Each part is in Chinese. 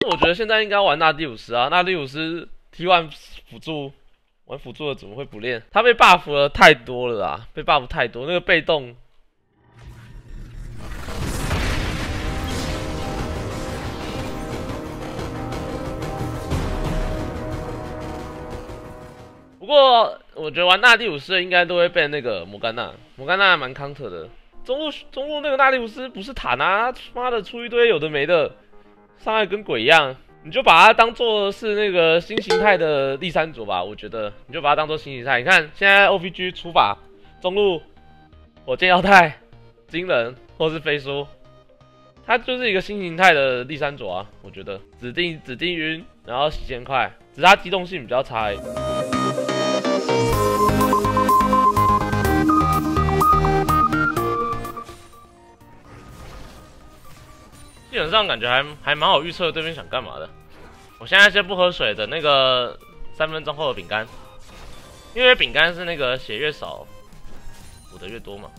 我觉得现在应该玩纳蒂鲁斯啊，纳蒂鲁斯 T1 辅助，玩辅助的怎么会不练？他被 buff 了太多了啦，被 buff 太多，那个被动。不过我觉得玩纳蒂鲁斯的应该都会被那个摩甘娜，摩甘娜蛮 counter 的。中路那个纳蒂鲁斯不是塔拿，妈的出一堆有的没的，伤害跟鬼一样。你就把它当做是那个新形态的第三组吧，我觉得你就把它当做新形态。你看现在 OPG 出法，中路火箭腰带、惊人或是飞书，它就是一个新形态的第三组啊，我觉得指定晕，然后洗钱快，只是它机动性比较差而已。基本上感觉还蛮好预测对面想干嘛的。我现在先不喝水的那个3分钟后的饼干，因为饼干是那个血越少补的越多嘛。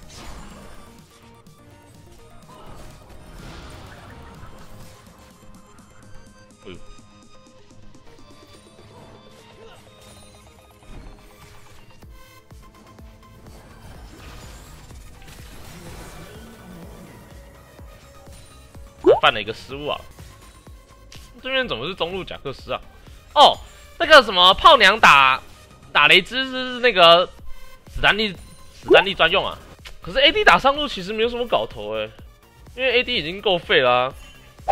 犯了一个失误啊！对面怎么是中路贾克斯啊？哦，那个什么炮娘打雷兹是那个史丹利专用啊。可是 AD 打上路其实没有什么搞头哎，因为 AD 已经够废啦、啊。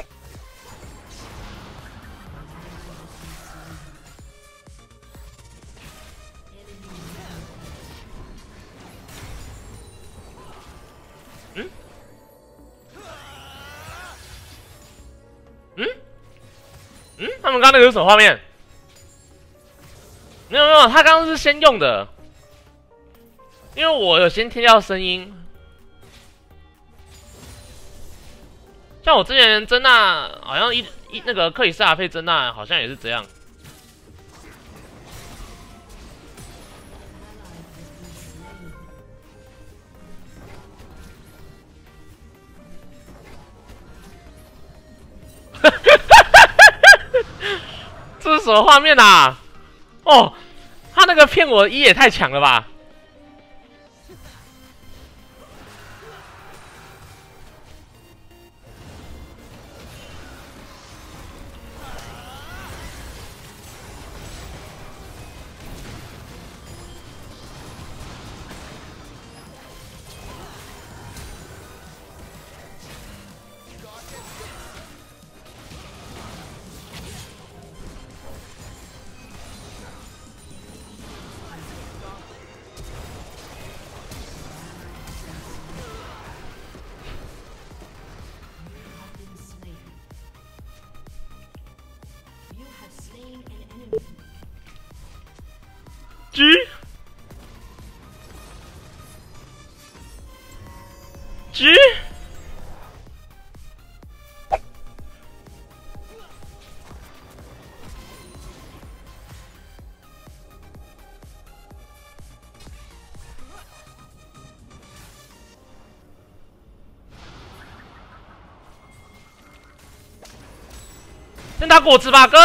他们刚刚那个是什么画面？没有，他刚刚是先用的，因为我有先添加声音。像我之前珍娜好像那个克里斯塔配珍娜好像也是这样。这是什么画面啊？哦，他那个骗我E也太强了吧！G 先打果汁吧，哥。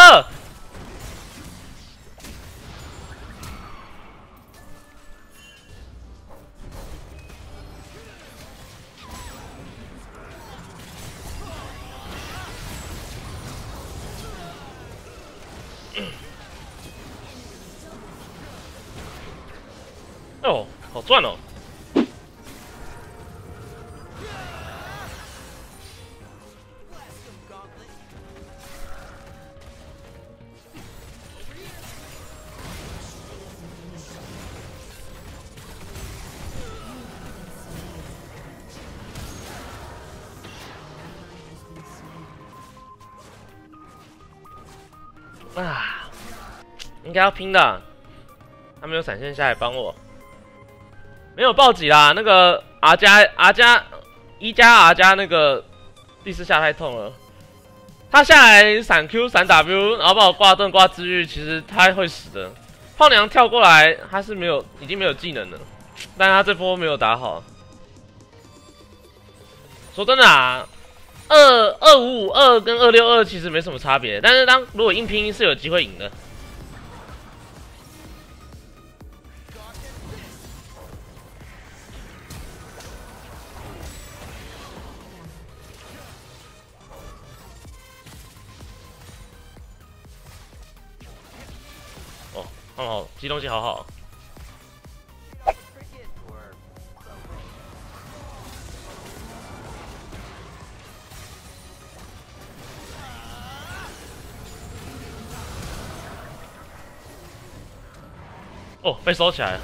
哦，好赚哦！啊，应该要拼的。他没有闪现下来帮我，没有暴击啦。那个 R 加 E 加 R 加那个第4下太痛了。他下来闪 Q 闪 W， 然后把我挂盾挂治愈，其实他会死的。炮娘跳过来，他是已经没有技能了，但是他这波没有打好。说真的啊， 2552跟262其实没什么差别，但是如果硬拼是有机会赢的。哦，好，机动性好好。哦，被收起来了。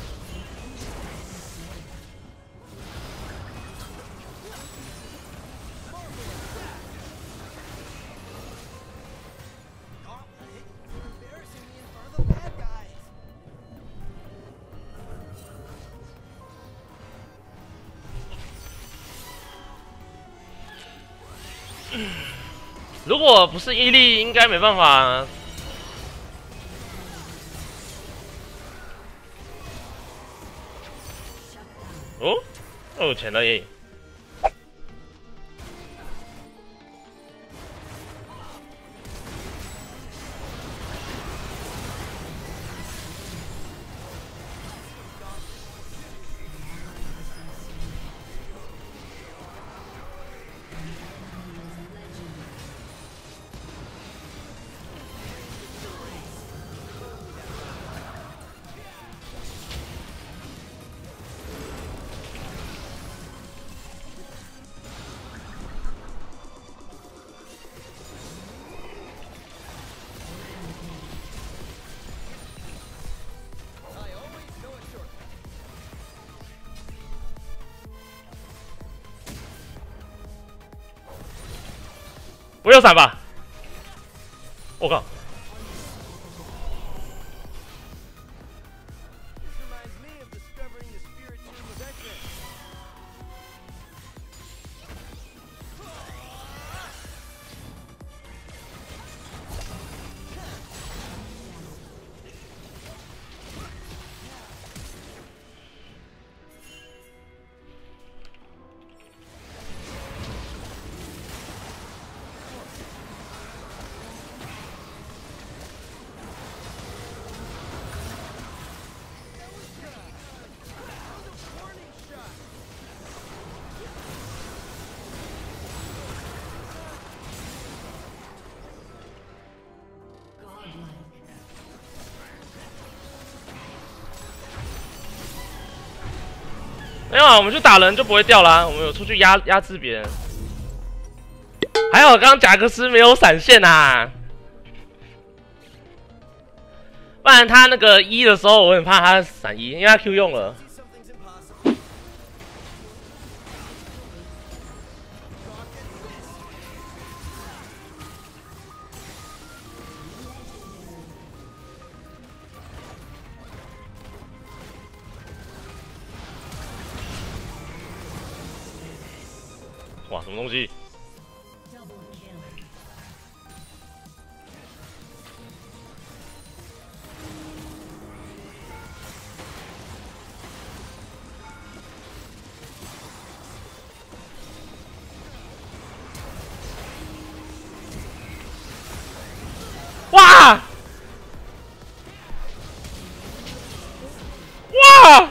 如果不是伊利，应该没办法。哦，有钱了耶！不要闪吧！我靠！没有啊，我们去打人就不会掉啦。我们有出去压制别人。还好刚刚贾克斯没有闪现啊，不然他那个1的时候，我很怕他闪1，因为他 Q 用了。哇，什么东西？哇！哇！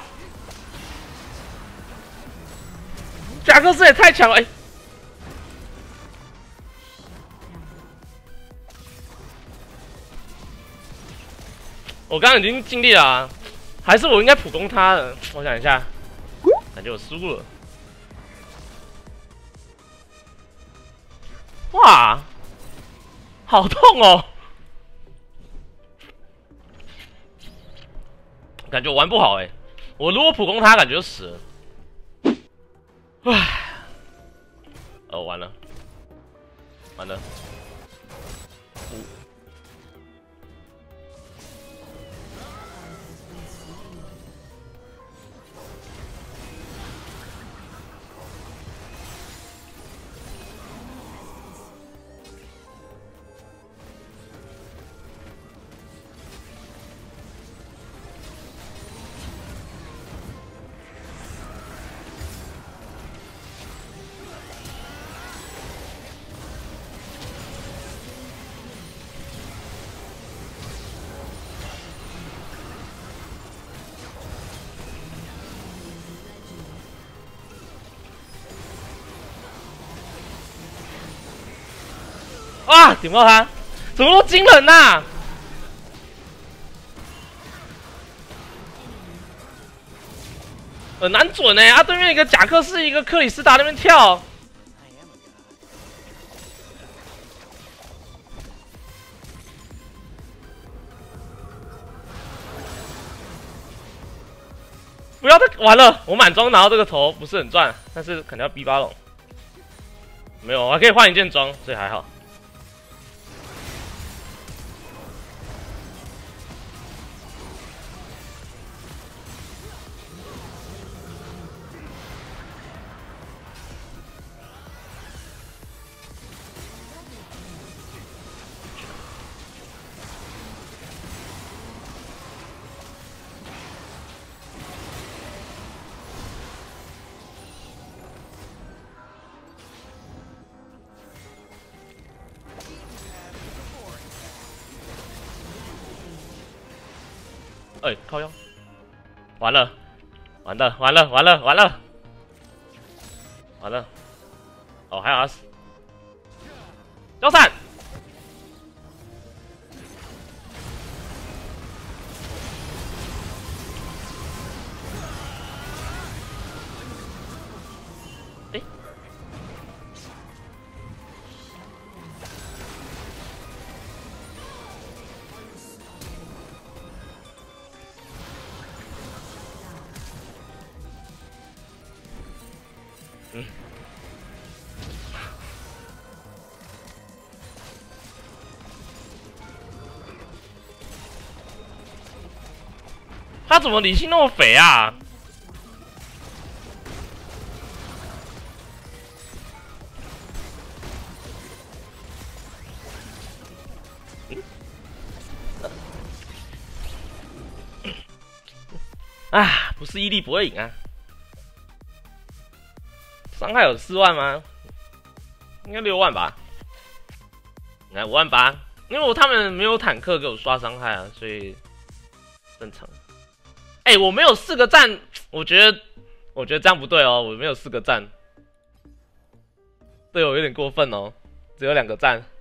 贾克斯也太强了！哎，我刚刚已经尽力了啊，还是我应该普攻他的？我想一下，感觉我失误了。哇，好痛哦！感觉我玩不好哎、欸，我如果普攻他，感觉就死了。唉，完了，完了。 啊，点不到他，怎么都惊人呐、很难准哎、啊，对面一个贾克斯，一个克里斯达那边跳。不要再完了，我满装拿到这个头不是很赚，但是可能要逼巴龙。没有，我还可以换一件装，所以还好。哎，靠腰，完了，完了，完了，完了，完了，完了！哦，还有死，交闪！哎，嗯。他怎么理性那么肥啊？啊，不是伊利不会赢啊！伤害有4万吗？应该6万吧？来5万8，因为他们没有坦克给我刷伤害啊，所以正常。哎、我没有4个赞，我觉得这样不对哦，我没有4个赞，队友有点过分哦，只有2个赞。